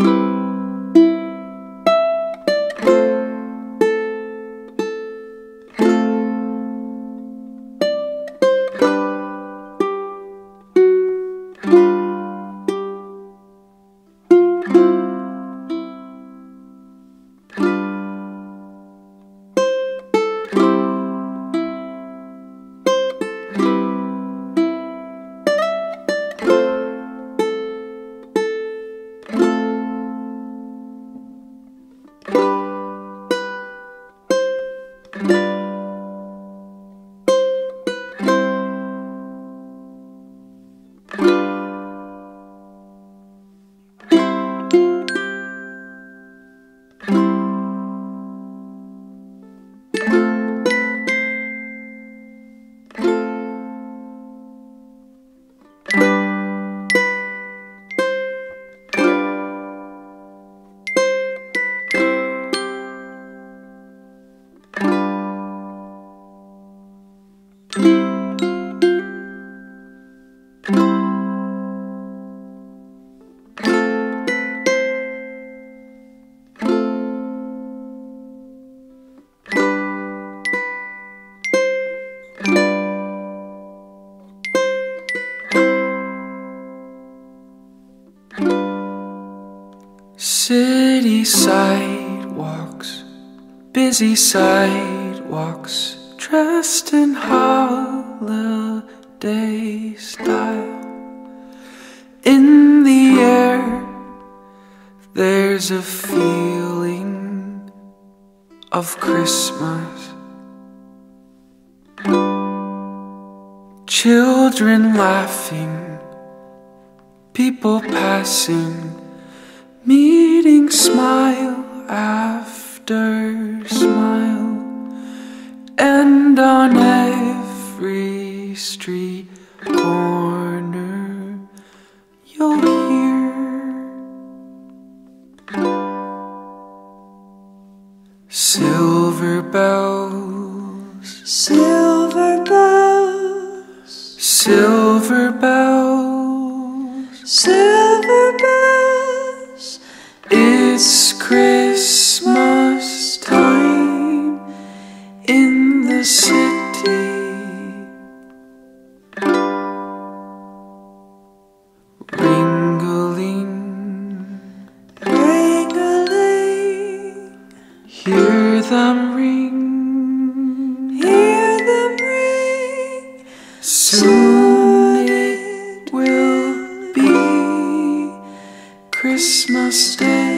City sidewalks, busy sidewalks, dressed in holiday style. In the air, there's a feeling of Christmas. Children laughing, people passing, meeting smile after smile, and on every street corner you'll hear silver bells, silver bells, silver bells, silver bells. It's Christmas time in the city. Ring-a-ling, ring-a-ling, hear them ring, hear them ring. soon it will be Christmas Day.